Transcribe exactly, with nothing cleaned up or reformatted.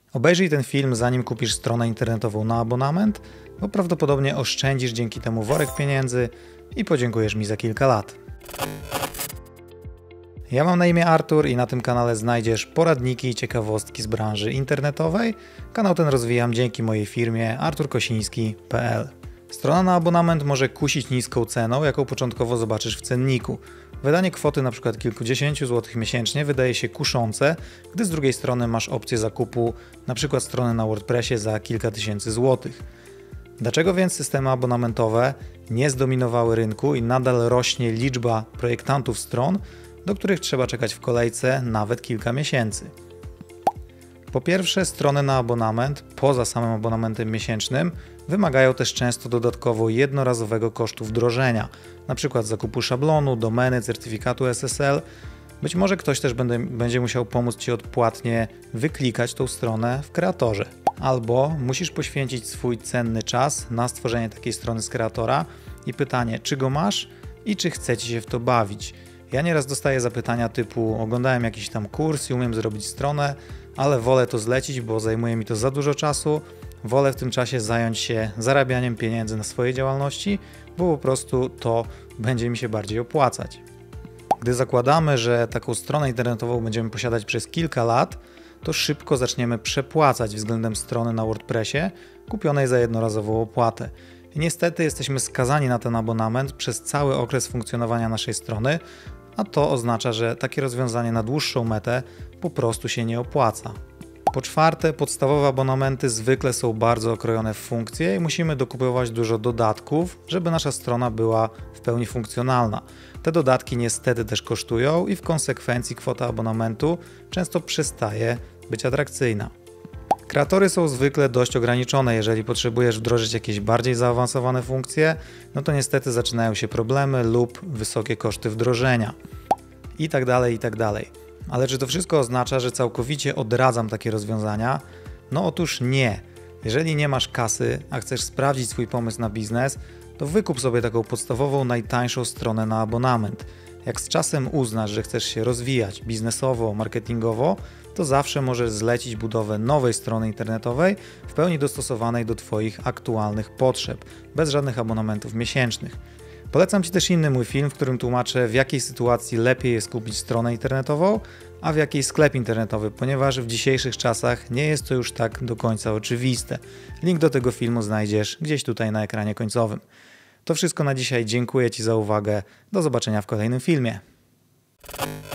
Obejrzyj ten film, zanim kupisz stronę internetową na abonament, bo prawdopodobnie oszczędzisz dzięki temu worek pieniędzy i podziękujesz mi za kilka lat. Ja mam na imię Artur i na tym kanale znajdziesz poradniki i ciekawostki z branży internetowej. Kanał ten rozwijam dzięki mojej firmie artur kosiński kropka p l. Strona na abonament może kusić niską ceną, jaką początkowo zobaczysz w cenniku. Wydanie kwoty np. kilkudziesięciu złotych miesięcznie wydaje się kuszące, gdy z drugiej strony masz opcję zakupu np. strony na WordPressie za kilka tysięcy złotych. Dlaczego więc systemy abonamentowe nie zdominowały rynku i nadal rośnie liczba projektantów stron, do których trzeba czekać w kolejce nawet kilka miesięcy? Po pierwsze, strony na abonament, poza samym abonamentem miesięcznym, wymagają też często dodatkowo jednorazowego kosztu wdrożenia, np. zakupu szablonu, domeny, certyfikatu S S L. Być może ktoś też będzie, będzie musiał pomóc Ci odpłatnie wyklikać tą stronę w kreatorze. Albo musisz poświęcić swój cenny czas na stworzenie takiej strony z kreatora i pytanie, czy go masz i czy chce Ci się w to bawić. Ja nieraz dostaję zapytania typu: oglądałem jakiś tam kurs i umiem zrobić stronę, ale wolę to zlecić, bo zajmuje mi to za dużo czasu, wolę w tym czasie zająć się zarabianiem pieniędzy na swojej działalności, bo po prostu to będzie mi się bardziej opłacać. Gdy zakładamy, że taką stronę internetową będziemy posiadać przez kilka lat, to szybko zaczniemy przepłacać względem strony na WordPressie kupionej za jednorazową opłatę. I niestety jesteśmy skazani na ten abonament przez cały okres funkcjonowania naszej strony, a to oznacza, że takie rozwiązanie na dłuższą metę po prostu się nie opłaca. Po czwarte, podstawowe abonamenty zwykle są bardzo okrojone w funkcje i musimy dokupować dużo dodatków, żeby nasza strona była w pełni funkcjonalna. Te dodatki niestety też kosztują i w konsekwencji kwota abonamentu często przestaje być atrakcyjna. Kreatory są zwykle dość ograniczone. Jeżeli potrzebujesz wdrożyć jakieś bardziej zaawansowane funkcje, no to niestety zaczynają się problemy lub wysokie koszty wdrożenia i tak dalej, i tak dalej. Ale czy to wszystko oznacza, że całkowicie odradzam takie rozwiązania? No otóż nie. Jeżeli nie masz kasy, a chcesz sprawdzić swój pomysł na biznes, to wykup sobie taką podstawową, najtańszą stronę na abonament. Jak z czasem uznasz, że chcesz się rozwijać biznesowo, marketingowo, to zawsze możesz zlecić budowę nowej strony internetowej w pełni dostosowanej do Twoich aktualnych potrzeb, bez żadnych abonamentów miesięcznych. Polecam Ci też inny mój film, w którym tłumaczę, w jakiej sytuacji lepiej jest kupić stronę internetową, a w jakiej sklep internetowy, ponieważ w dzisiejszych czasach nie jest to już tak do końca oczywiste. Link do tego filmu znajdziesz gdzieś tutaj na ekranie końcowym. To wszystko na dzisiaj. Dziękuję Ci za uwagę. Do zobaczenia w kolejnym filmie.